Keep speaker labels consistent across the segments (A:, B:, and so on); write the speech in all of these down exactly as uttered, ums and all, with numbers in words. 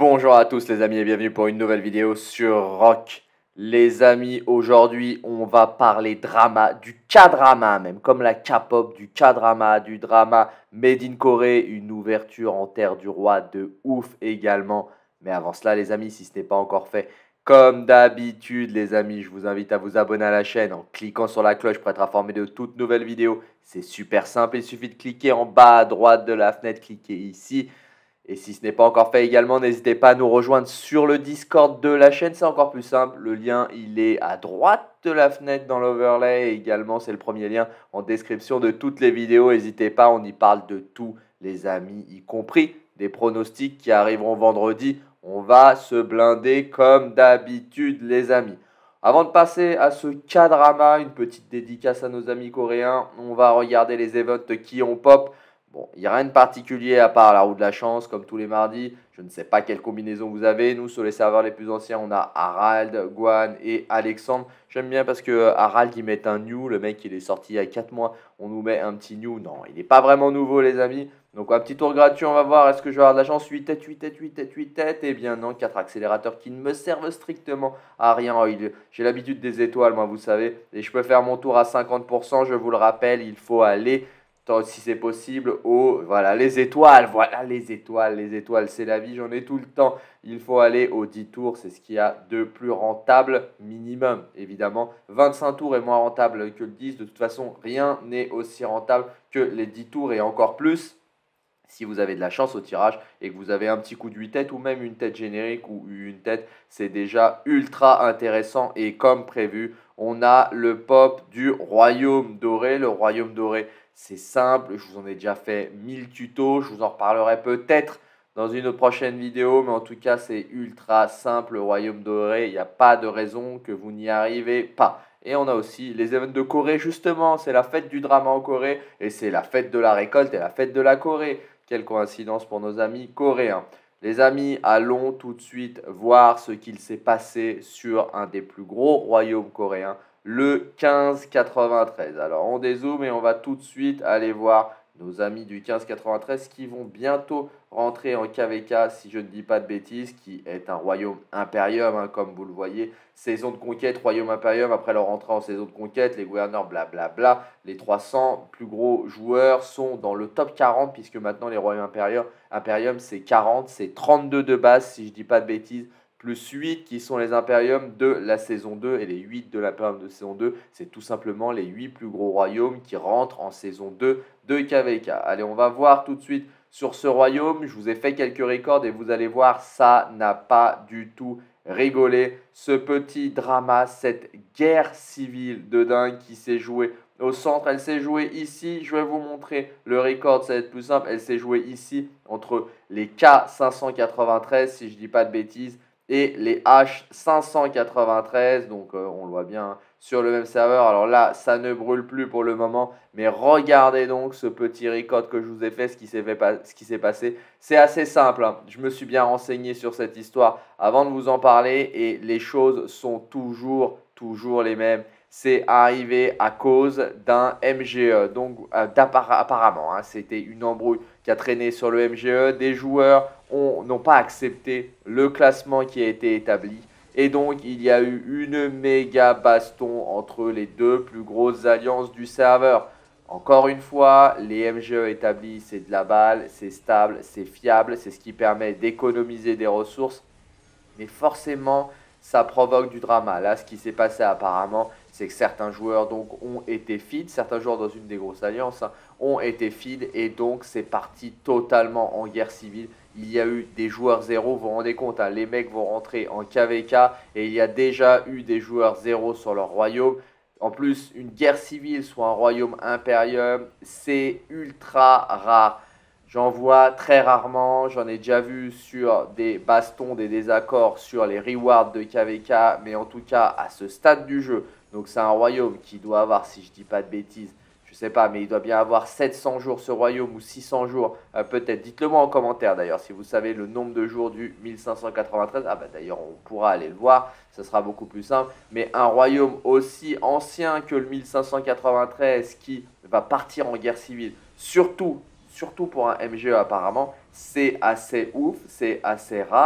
A: Bonjour à tous les amis et bienvenue pour une nouvelle vidéo sur Rock. Les amis, aujourd'hui on va parler drama, du K-drama même, comme la K-pop, du K-drama, du drama Made in Corée, une ouverture en terre du roi de ouf également. Mais avant cela les amis, si ce n'est pas encore fait, comme d'habitude les amis, je vous invite à vous abonner à la chaîne en cliquant sur la cloche pour être informé de toutes nouvelles vidéos. C'est super simple, il suffit de cliquer en bas à droite de la fenêtre, cliquez ici. Et si ce n'est pas encore fait également, n'hésitez pas à nous rejoindre sur le Discord de la chaîne, c'est encore plus simple. Le lien, il est à droite de la fenêtre dans l'overlay. Également, c'est le premier lien en description de toutes les vidéos. N'hésitez pas, on y parle de tous les amis, y compris des pronostics qui arriveront vendredi. On va se blinder comme d'habitude, les amis. Avant de passer à ce K-drama, une petite dédicace à nos amis coréens. On va regarder les events qui ont pop. Bon, il n'y a rien de particulier à part la roue de la chance, comme tous les mardis. Je ne sais pas quelle combinaison vous avez. Nous, sur les serveurs les plus anciens, on a Harald, Guan et Alexandre. J'aime bien parce que Harald, il met un new. Le mec, il est sorti il y a quatre mois. On nous met un petit new. Non, il n'est pas vraiment nouveau, les amis. Donc, un petit tour gratuit, on va voir. Est-ce que je vais avoir de la chance? huit têtes, huit têtes, huit têtes, huit têtes. Eh bien, non, quatre accélérateurs qui ne me servent strictement à rien. Oh, j'ai l'habitude des étoiles, moi, vous savez. Et je peux faire mon tour à cinquante pour cent. Je vous le rappelle, il faut aller... si c'est possible, au, voilà, les étoiles, voilà, les étoiles, les étoiles, c'est la vie, j'en ai tout le temps. Il faut aller aux dix tours, c'est ce qu'il y a de plus rentable minimum, évidemment. vingt-cinq tours est moins rentable que le dix, de toute façon, rien n'est aussi rentable que les dix tours et encore plus. Si vous avez de la chance au tirage et que vous avez un petit coup de huit têtes ou même une tête générique ou une tête, c'est déjà ultra intéressant. Et comme prévu, on a le pop du Royaume Doré. Le Royaume Doré, c'est simple, je vous en ai déjà fait mille tutos, je vous en reparlerai peut-être dans une prochaine vidéo, mais en tout cas c'est ultra simple, le Royaume Doré, il n'y a pas de raison que vous n'y arrivez pas. Et on a aussi les événements de Corée, justement, c'est la fête du drama en Corée, et c'est la fête de la récolte et la fête de la Corée. Quelle coïncidence pour nos amis coréens. Les amis, allons tout de suite voir ce qu'il s'est passé sur un des plus gros royaumes coréens, le quinze quatre-vingt-treize. Alors on dézoome et on va tout de suite aller voir nos amis du quinze quatre-vingt-treize qui vont bientôt rentrer en K V K, si je ne dis pas de bêtises, qui est un royaume impérium, hein, comme vous le voyez. Saison de conquête, royaume impérium, après leur entrée en saison de conquête, les gouverneurs, blablabla. Bla bla. Les trois cents plus gros joueurs sont dans le top quarante, puisque maintenant les royaumes impérium, impérium c'est quarante, c'est trente-deux de base, si je ne dis pas de bêtises, plus huit qui sont les impériums de la saison deux, et les huit de l'impérium de saison deux, c'est tout simplement les huit plus gros royaumes qui rentrent en saison deux de K V K. Allez, on va voir tout de suite sur ce royaume. Je vous ai fait quelques records et vous allez voir, ça n'a pas du tout rigolé. Ce petit drama, cette guerre civile de dingue qui s'est jouée au centre, elle s'est jouée ici. Je vais vous montrer le record, ça va être plus simple. Elle s'est jouée ici entre les K cinq cent quatre-vingt-treize, si je ne dis pas de bêtises, et les H cinq cent quatre-vingt-treize, donc euh, on le voit bien hein, sur le même serveur. Alors là, ça ne brûle plus pour le moment, mais regardez donc ce petit record que je vous ai fait, ce qui s'est fait ce qui s'est passé. C'est assez simple, hein. Je me suis bien renseigné sur cette histoire avant de vous en parler et les choses sont toujours, toujours les mêmes. C'est arrivé à cause d'un M G E, donc euh, apparemment, hein, c'était une embrouille qui a traîné sur le M G E. Des joueurs n'ont pas accepté le classement qui a été établi. Et donc, il y a eu une méga baston entre les deux plus grosses alliances du serveur. Encore une fois, les M G E établis, c'est de la balle, c'est stable, c'est fiable, c'est ce qui permet d'économiser des ressources. Mais forcément, ça provoque du drama. Là, ce qui s'est passé apparemment, c'est que certains joueurs donc, ont été feed, certains joueurs dans une des grosses alliances hein, ont été feed et donc c'est parti totalement en guerre civile. Il y a eu des joueurs zéro, vous vous rendez compte, hein, les mecs vont rentrer en K V K et il y a déjà eu des joueurs zéro sur leur royaume. En plus, une guerre civile sur un royaume impérium, c'est ultra rare. J'en vois très rarement, j'en ai déjà vu sur des bastons, des désaccords sur les rewards de K V K, mais en tout cas à ce stade du jeu, donc c'est un royaume qui doit avoir, si je ne dis pas de bêtises, je ne sais pas, mais il doit bien avoir sept cents jours ce royaume ou six cents jours, euh, peut-être. Dites-le moi en commentaire d'ailleurs si vous savez le nombre de jours du mille cinq cent quatre-vingt-treize. Ah bah d'ailleurs on pourra aller le voir, ce sera beaucoup plus simple. Mais un royaume aussi ancien que le mille cinq cent quatre-vingt-treize qui va partir en guerre civile, surtout, surtout pour un M G E apparemment, c'est assez ouf, c'est assez rare.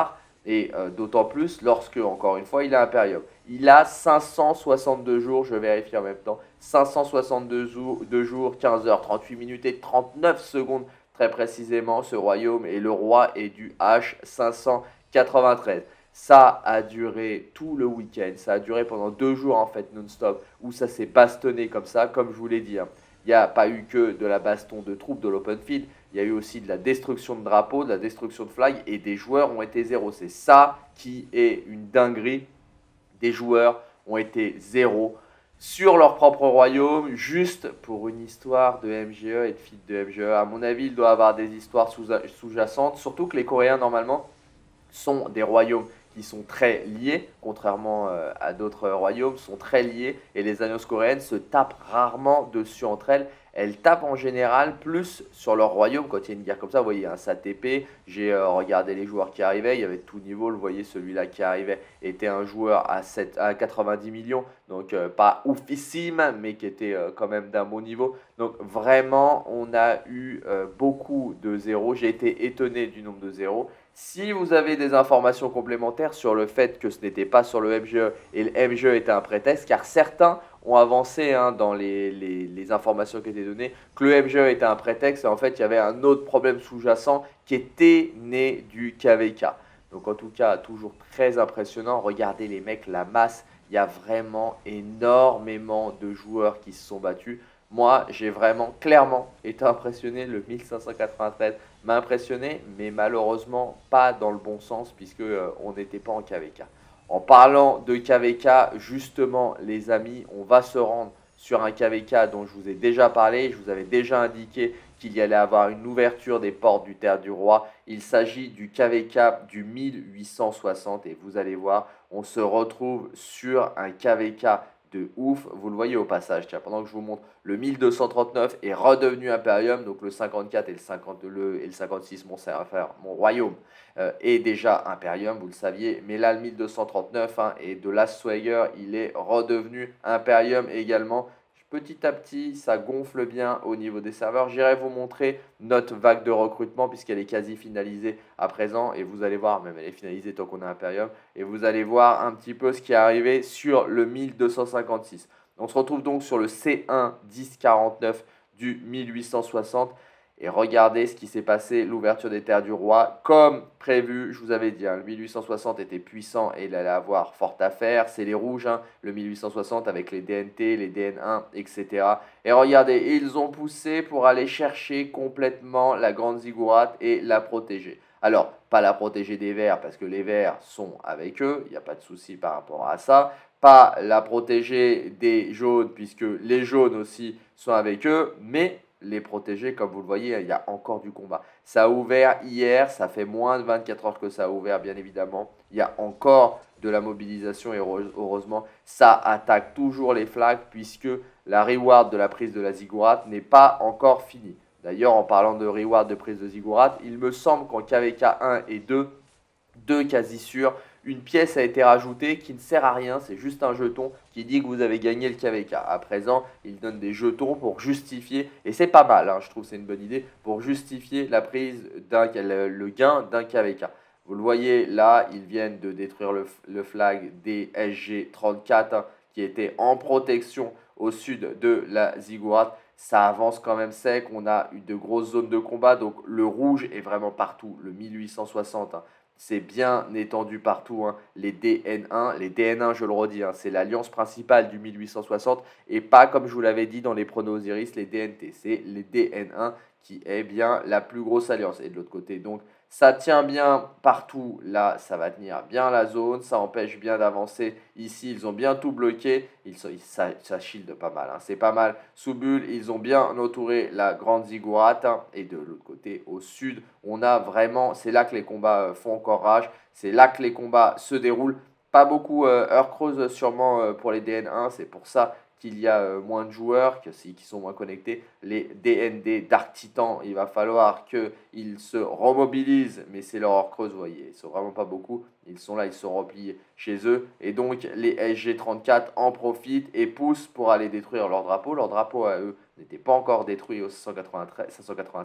A: Et euh, d'autant plus lorsque, encore une fois, il a Imperium. Il a cinq cent soixante-deux jours, je vérifie en même temps, cinq cent soixante-deux jours, deux jours, quinze heures, trente-huit minutes et trente-neuf secondes très précisément, ce royaume. Et le roi est du H cinq cent quatre-vingt-treize. Ça a duré tout le week-end, ça a duré pendant deux jours en fait non-stop, où ça s'est bastonné comme ça, comme je vous l'ai dit. Hein. Il n'y a pas eu que de la baston de troupes de l'open field, il y a eu aussi de la destruction de drapeaux, de la destruction de flags, et des joueurs ont été zéro. C'est ça qui est une dinguerie. Des joueurs ont été zéro sur leur propre royaume, juste pour une histoire de M G E et de feed de M G E. À mon avis, il doit y avoir des histoires sous-jacentes, surtout que les Coréens, normalement, sont des royaumes qui sont très liés, contrairement euh, à d'autres royaumes, sont très liés, et les alliances coréennes se tapent rarement dessus entre elles. Elles tapent en général plus sur leur royaume quand il y a une guerre comme ça. Vous voyez, un S A T P, j'ai euh, regardé les joueurs qui arrivaient, il y avait tout niveau. Vous voyez, celui-là qui arrivait était un joueur à, sept, à quatre-vingt-dix millions, donc euh, pas oufissime, mais qui était euh, quand même d'un bon niveau. Donc vraiment, on a eu euh, beaucoup de zéros. J'ai été étonné du nombre de zéros. Si vous avez des informations complémentaires sur le fait que ce n'était pas sur le M G E et le M G E était un prétexte, car certains ont avancé hein, dans les, les, les informations qui étaient données que le M G E était un prétexte et en fait il y avait un autre problème sous-jacent qui était né du K V K. Donc en tout cas, toujours très impressionnant. Regardez les mecs, la masse, il y a vraiment énormément de joueurs qui se sont battus. Moi, j'ai vraiment clairement été impressionné. Le mille cinq cent quatre-vingt-treize m'a impressionné, mais malheureusement pas dans le bon sens puisque euh, on n'était pas en K V K. En parlant de K V K, justement, les amis, on va se rendre sur un K V K dont je vous ai déjà parlé. Je vous avais déjà indiqué qu'il y allait avoir une ouverture des portes du Terre du Roi. Il s'agit du K V K du mille huit cent soixante et vous allez voir, on se retrouve sur un K V K de ouf. Vous le voyez au passage, tiens, pendant que je vous montre, le mille deux cent trente-neuf est redevenu Imperium, donc le cinquante-quatre et le, cinquante, le, et le cinquante-six, mon, mon royaume, euh, est déjà Imperium, vous le saviez, mais là le mille deux cent trente-neuf hein, et de Last Swagger, il est redevenu Imperium également. Petit à petit, ça gonfle bien au niveau des serveurs. J'irai vous montrer notre vague de recrutement puisqu'elle est quasi finalisée à présent. Et vous allez voir, même elle est finalisée tant qu'on a Imperium. Et vous allez voir un petit peu ce qui est arrivé sur le mille deux cent cinquante-six. On se retrouve donc sur le C un dix quarante-neuf du mille huit cent soixante. Et regardez ce qui s'est passé, l'ouverture des terres du roi. Comme prévu, je vous avais dit, hein, le mille huit cent soixante était puissant et il allait avoir fort à faire. C'est les rouges, hein, le mille huit cent soixante avec les D N T, les D N un, et cetera. Et regardez, ils ont poussé pour aller chercher complètement la grande ziggourate et la protéger. Alors, pas la protéger des verts parce que les verts sont avec eux, il n'y a pas de souci par rapport à ça. Pas la protéger des jaunes puisque les jaunes aussi sont avec eux, mais les protéger, comme vous le voyez, il y a encore du combat. Ça a ouvert hier, ça fait moins de vingt-quatre heures que ça a ouvert, bien évidemment. Il y a encore de la mobilisation et heureusement, ça attaque toujours les flags puisque la reward de la prise de la ziggourate n'est pas encore finie. D'ailleurs, en parlant de reward de prise de ziggourate, il me semble qu'en K V K un et deux, deux quasi sûrs, une pièce a été rajoutée qui ne sert à rien, c'est juste un jeton qui dit que vous avez gagné le K V K. À présent, il donne des jetons pour justifier, et c'est pas mal, hein, je trouve que c'est une bonne idée, pour justifier la prise d'un le gain d'un K V K. Vous le voyez là, ils viennent de détruire le, le flag des S G trente-quatre hein, qui était en protection au sud de la ziggourate. Ça avance quand même sec, on a eu de grosses zones de combat, donc le rouge est vraiment partout, le mille huit cent soixante. Hein, c'est bien étendu partout, hein. Les D N un, les D N un je le redis, hein, c'est l'alliance principale du mille huit cent soixante et pas comme je vous l'avais dit dans les pronos Osiris, les D N T, c'est les D N un qui est bien la plus grosse alliance. Et de l'autre côté, donc ça tient bien partout, là ça va tenir bien la zone, ça empêche bien d'avancer. Ici ils ont bien tout bloqué, ils sont, ça, ça shield pas mal, hein. C'est pas mal. Sous bulle, ils ont bien entouré la grande ziggourate hein. Et de l'autre côté, au sud, on a vraiment, c'est là que les combats font encore rage, c'est là que les combats se déroulent. Pas beaucoup euh, heure creuse sûrement euh, pour les D N un, c'est pour ça qu'il y a euh, moins de joueurs, que, qui sont moins connectés. Les D N D Dark Titan, il va falloir qu'ils se remobilisent, mais c'est leur heure creuse, vous voyez, ils ne sont vraiment pas beaucoup. Ils sont là, ils sont repliés chez eux. Et donc, les S G trente-quatre en profitent et poussent pour aller détruire leur drapeau. Leur drapeau à eux n'était pas encore détruit au cinq cent quatre-vingt-treize, cinq cent quatre-vingt-seize.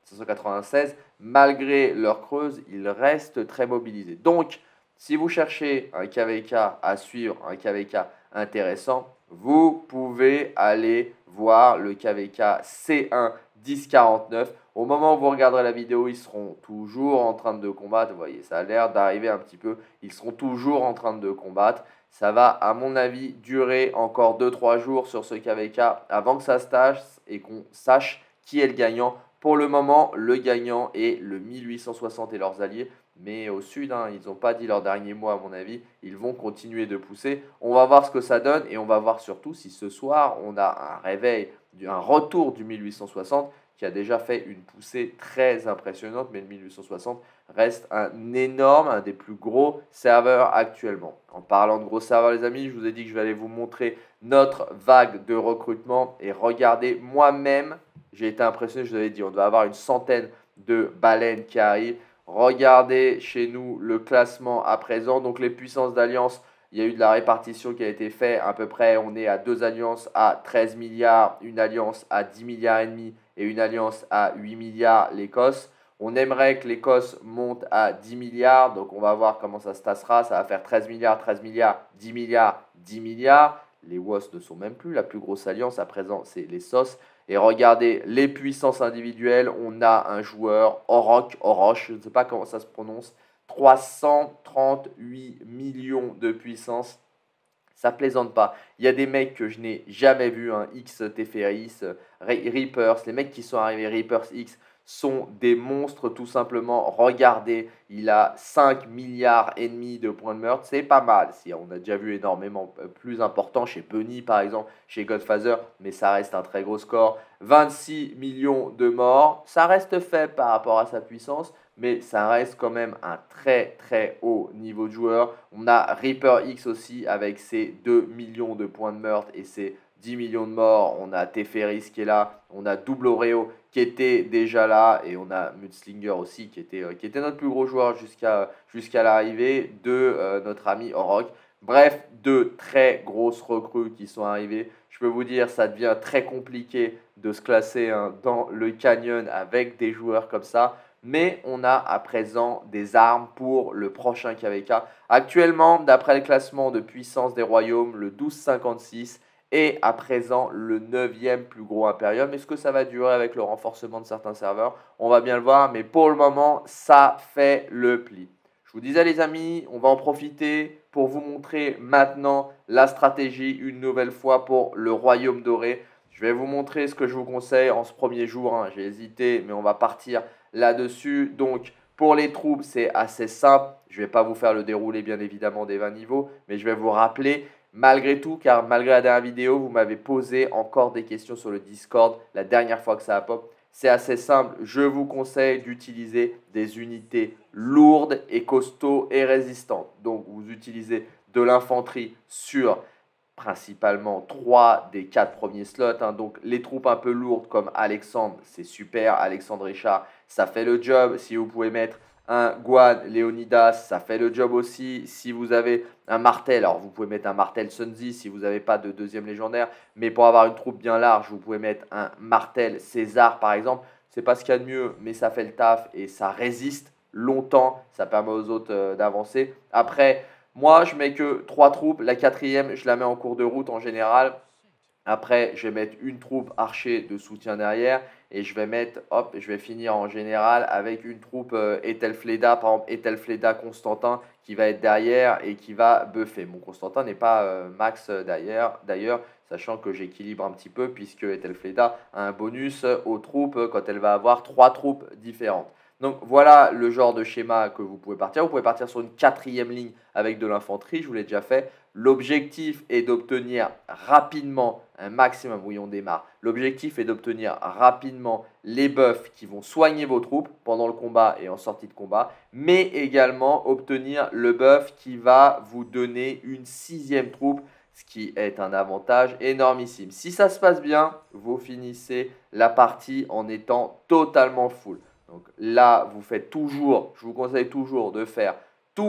A: cinq cent quatre-vingt-seize, malgré leur creuse, ils restent très mobilisés. Donc, si vous cherchez un K V K à suivre, un K V K intéressant, vous pouvez aller voir le K V K C un dix quarante-neuf. Au moment où vous regarderez la vidéo, ils seront toujours en train de combattre. Vous voyez, ça a l'air d'arriver un petit peu. Ils seront toujours en train de combattre. Ça va, à mon avis, durer encore deux trois jours sur ce K V K avant que ça se tâche et qu'on sache qui est le gagnant. Pour le moment, le gagnant est le mille huit cent soixante et leurs alliés. Mais au sud, hein, ils n'ont pas dit leur dernier mot à mon avis. Ils vont continuer de pousser. On va voir ce que ça donne et on va voir surtout si ce soir, on a un réveil, un retour du mille huit cent soixante qui a déjà fait une poussée très impressionnante. Mais le mille huit cent soixante reste un énorme, un des plus gros serveurs actuellement. En parlant de gros serveurs, les amis, je vous ai dit que je vais aller vous montrer notre vague de recrutement. Et regardez, moi-même, j'ai été impressionné. Je vous avais dit, on doit avoir une centaine de baleines qui arrivent. Regardez chez nous le classement à présent. Donc les puissances d'alliance, il y a eu de la répartition qui a été faite. À peu près, on est à deux alliances à treize milliards, une alliance à dix milliards et demi et une alliance à huit milliards, l'Écosse. On aimerait que l'Écosse monte à dix milliards. Donc on va voir comment ça se passera. Ça va faire treize milliards, treize milliards, dix milliards, dix milliards. Les W O S ne sont même plus la plus grosse alliance. À présent, c'est les S O S. Et regardez les puissances individuelles. On a un joueur, Oroch, Oroch, je ne sais pas comment ça se prononce, trois cent trente-huit millions de puissance. Ça plaisante pas. Il y a des mecs que je n'ai jamais vus, hein, X Teferi, Reapers, les mecs qui sont arrivés, Reapers X, sont des monstres tout simplement. Regardez, il a cinq milliards et demi de points de meurtre, c'est pas mal. Si on a déjà vu énormément plus important chez Bunny par exemple, chez Godfather, mais ça reste un très gros score. vingt-six millions de morts, ça reste faible par rapport à sa puissance, mais ça reste quand même un très très haut niveau de joueur. On a Reaper X aussi avec ses deux millions de points de meurtre et ses dix millions de morts. On a Teferis qui est là, on a Double Oreo qui était déjà là et on a Mudslinger aussi qui était, euh, qui était notre plus gros joueur jusqu'à jusqu'à l'arrivée de euh, notre ami Oroch. Bref, deux très grosses recrues qui sont arrivées. Je peux vous dire, ça devient très compliqué de se classer hein, dans le canyon avec des joueurs comme ça. Mais on a à présent des armes pour le prochain K V K. Actuellement, d'après le classement de puissance des royaumes, le douze cinquante-six est à présent le neuvième plus gros Imperium. Est-ce que ça va durer avec le renforcement de certains serveurs? On va bien le voir, mais pour le moment, ça fait le pli. Je vous disais les amis, on va en profiter pour vous montrer maintenant la stratégie une nouvelle fois pour le royaume doré. Je vais vous montrer ce que je vous conseille en ce premier jour. Hein. J'ai hésité, mais on va partir là-dessus. Donc, pour les troupes, c'est assez simple. Je ne vais pas vous faire le déroulé, bien évidemment, des vingt niveaux, mais je vais vous rappeler, malgré tout, car malgré la dernière vidéo, vous m'avez posé encore des questions sur le Discord la dernière fois que ça a pop. C'est assez simple. Je vous conseille d'utiliser des unités lourdes et costauds et résistantes. Donc, vous utilisez de l'infanterie sur principalement trois des quatre premiers slots. Hein. Donc, les troupes un peu lourdes comme Alexandre, c'est super. Alexandre Richard, ça fait le job. Si vous pouvez mettre un Guan Léonidas, ça fait le job aussi. Si vous avez un Martel, alors vous pouvez mettre un Martel Sunzi si vous n'avez pas de deuxième légendaire. Mais pour avoir une troupe bien large, vous pouvez mettre un Martel César par exemple. C'est pas ce qu'il y a de mieux, mais ça fait le taf et ça résiste longtemps. Ça permet aux autres euh, d'avancer. Après, moi, je mets que trois troupes. La quatrième, je la mets en cours de route en général. Après, je vais mettre une troupe archer de soutien derrière. Et je vais mettre, hop, je vais finir en général avec une troupe euh, Ethelfleda, par exemple Ethelfleda Constantin qui va être derrière et qui va buffer. Mon Constantin n'est pas euh, max d'ailleurs, d'ailleurs, sachant que j'équilibre un petit peu puisque Ethelfleda a un bonus aux troupes quand elle va avoir trois troupes différentes. Donc voilà le genre de schéma que vous pouvez partir. Vous pouvez partir sur une quatrième ligne avec de l'infanterie, je vous l'ai déjà fait. L'objectif est d'obtenir rapidement un maximum, oui on démarre, l'objectif est d'obtenir rapidement les buffs qui vont soigner vos troupes pendant le combat et en sortie de combat, mais également obtenir le buff qui va vous donner une sixième troupe, ce qui est un avantage énormissime. Si ça se passe bien, vous finissez la partie en étant totalement full. Donc là, vous faites toujours, je vous conseille toujours de faire tous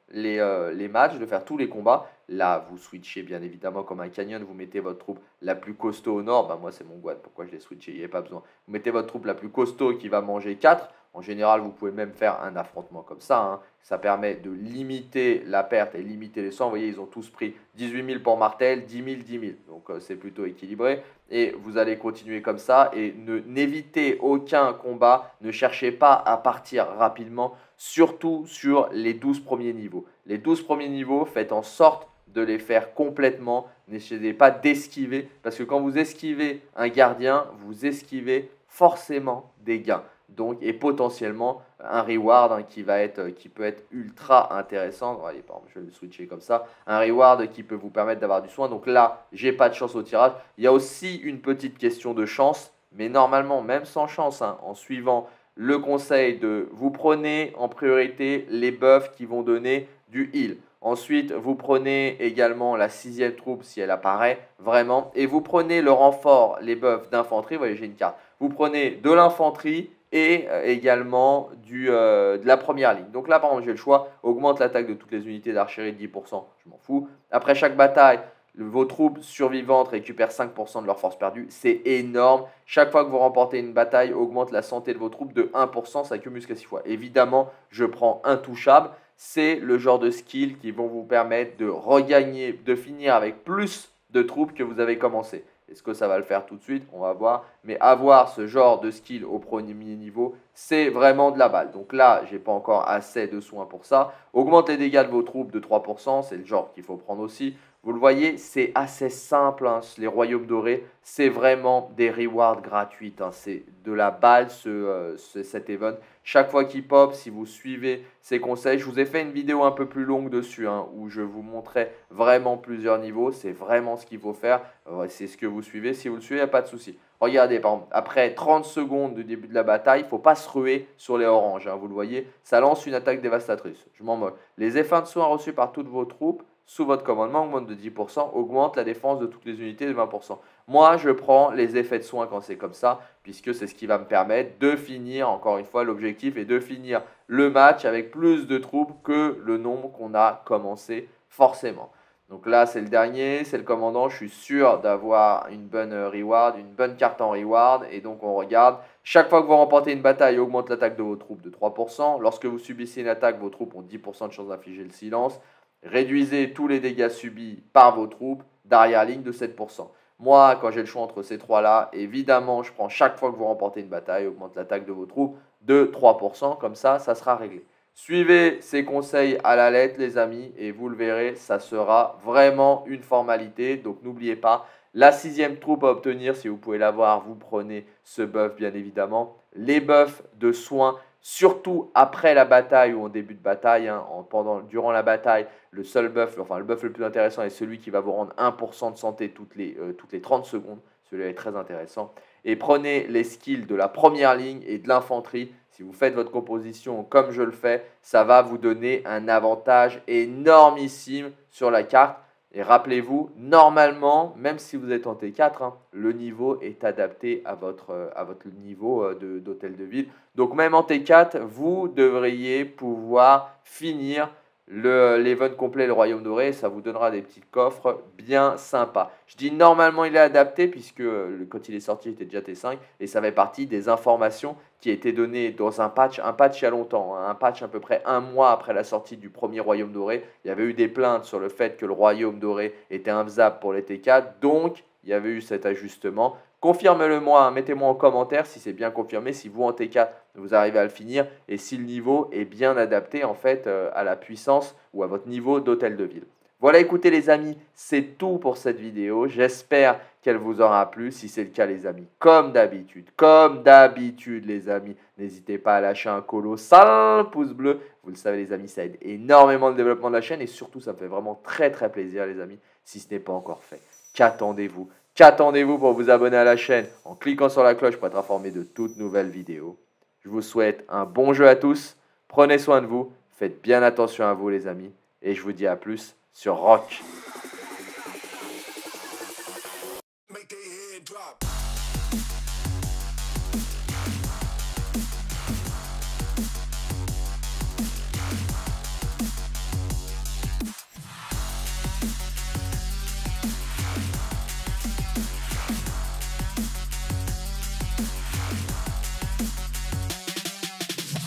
A: les, euh, les matchs, de faire tous les combats. Là, vous switchez bien évidemment comme un canyon, vous mettez votre troupe la plus costaud au nord. Bah, moi, c'est mon Guad, pourquoi je l'ai switché, il n'y avait pas besoin. Vous mettez votre troupe la plus costaud qui va manger quatre. En général, vous pouvez même faire un affrontement comme ça, hein. Ça permet de limiter la perte et limiter les soins. Vous voyez, ils ont tous pris dix-huit mille pour Martel, dix mille, dix mille. Donc, euh, c'est plutôt équilibré. Et vous allez continuer comme ça et ne, n'évitez aucun combat. Ne cherchez pas à partir rapidement, surtout sur les douze premiers niveaux. Les douze premiers niveaux, faites en sorte de les faire complètement. N'essayez pas d'esquiver parce que quand vous esquivez un gardien, vous esquivez forcément des gains. Donc, et potentiellement un reward hein, qui, va être, qui peut être ultra intéressant. Allez, par exemple, je vais le switcher comme ça. Un reward qui peut vous permettre d'avoir du soin. Donc là, j'ai pas de chance au tirage. Il y a aussi une petite question de chance. Mais normalement, même sans chance, hein, en suivant le conseil de vous prenez en priorité les buffs qui vont donner du heal. Ensuite, vous prenez également la sixième troupe si elle apparaît vraiment. Et vous prenez le renfort, les buffs d'infanterie. Vous voyez, j'ai une carte. Vous prenez de l'infanterie et également du, euh, de la première ligne. Donc là, par exemple, j'ai le choix. Augmente l'attaque de toutes les unités d'archerie de dix pour cent. Je m'en fous. Après chaque bataille, vos troupes survivantes récupèrent cinq pour cent de leur force perdue. C'est énorme. Chaque fois que vous remportez une bataille, augmente la santé de vos troupes de un pour cent. Ça cumule jusqu'à six fois. Évidemment, je prends Intouchable. C'est le genre de skills qui vont vous permettre de regagner, de finir avec plus de troupes que vous avez commencé. Est-ce que ça va le faire tout de suite? On va voir. Mais avoir ce genre de skill au premier niveau, c'est vraiment de la balle. Donc là, je n'ai pas encore assez de soins pour ça. Augmente les dégâts de vos troupes de trois pour cent. C'est le genre qu'il faut prendre aussi. Vous le voyez, c'est assez simple, hein, les royaumes dorés, c'est vraiment des rewards gratuits, hein, c'est de la balle ce, euh, ce, cet event. Chaque fois qu'il pop, si vous suivez ces conseils, je vous ai fait une vidéo un peu plus longue dessus, hein, où je vous montrais vraiment plusieurs niveaux, c'est vraiment ce qu'il faut faire, euh, c'est ce que vous suivez, si vous le suivez, il n'y a pas de souci. Regardez, par exemple, après trente secondes du début de la bataille, il ne faut pas se ruer sur les oranges, hein, vous le voyez, ça lance une attaque dévastatrice, je m'en moque. Les effets de soins reçus par toutes vos troupes, sous votre commandement, augmente de dix pour cent, augmente la défense de toutes les unités de vingt pour cent. Moi, je prends les effets de soins quand c'est comme ça, puisque c'est ce qui va me permettre de finir, encore une fois, l'objectif est de finir le match avec plus de troupes que le nombre qu'on a commencé forcément. Donc là, c'est le dernier, c'est le commandant. Je suis sûr d'avoir une bonne reward, une bonne carte en reward. Et donc, on regarde. Chaque fois que vous remportez une bataille, augmente l'attaque de vos troupes de trois pour cent. Lorsque vous subissez une attaque, vos troupes ont dix pour cent de chance d'infliger le silence. Réduisez tous les dégâts subis par vos troupes d'arrière-ligne de sept pour cent. Moi, quand j'ai le choix entre ces trois-là, évidemment, je prends chaque fois que vous remportez une bataille, augmente l'attaque de vos troupes de trois pour cent. Comme ça, ça sera réglé. Suivez ces conseils à la lettre, les amis, et vous le verrez, ça sera vraiment une formalité. Donc, n'oubliez pas, la sixième troupe à obtenir, si vous pouvez l'avoir, vous prenez ce buff, bien évidemment. Les buffs de soins, surtout après la bataille ou en début de bataille, hein, en, pendant, durant la bataille, le seul buff, enfin le buff le plus intéressant est celui qui va vous rendre un pour cent de santé toutes les, euh, toutes les trente secondes. Celui-là est très intéressant. Et prenez les skills de la première ligne et de l'infanterie. Si vous faites votre composition comme je le fais, ça va vous donner un avantage énormissime sur la carte. Et rappelez-vous, normalement, même si vous êtes en T quatre, hein, le niveau est adapté à votre, à votre niveau d'hôtel de, de ville. Donc même en T quatre, vous devriez pouvoir finir l'event complet, le Royaume Doré. Ça vous donnera des petits coffres bien sympas. Je dis normalement il est adapté puisque quand il est sorti, il était déjà T cinq. Et ça fait partie des informations qui a été donné dans un patch, un patch il y a longtemps, hein, un patch à peu près un mois après la sortie du premier Royaume Doré. Il y avait eu des plaintes sur le fait que le Royaume Doré était infaisable pour les T quatre, donc il y avait eu cet ajustement. Confirmez-le moi, hein, mettez-moi en commentaire si c'est bien confirmé, si vous en T quatre vous arrivez à le finir et si le niveau est bien adapté en fait euh, à la puissance ou à votre niveau d'hôtel de ville. Voilà, écoutez les amis, c'est tout pour cette vidéo. J'espère qu'elle vous aura plu. Si c'est le cas les amis, comme d'habitude, comme d'habitude les amis, n'hésitez pas à lâcher un colossal pouce bleu. Vous le savez les amis, ça aide énormément le développement de la chaîne et surtout ça me fait vraiment très très plaisir les amis, si ce n'est pas encore fait. Qu'attendez-vous? Qu'attendez-vous pour vous abonner à la chaîne en cliquant sur la cloche pour être informé de toutes nouvelles vidéos. Je vous souhaite un bon jeu à tous. Prenez soin de vous. Faites bien attention à vous les amis. Et je vous dis à plus sur Rock.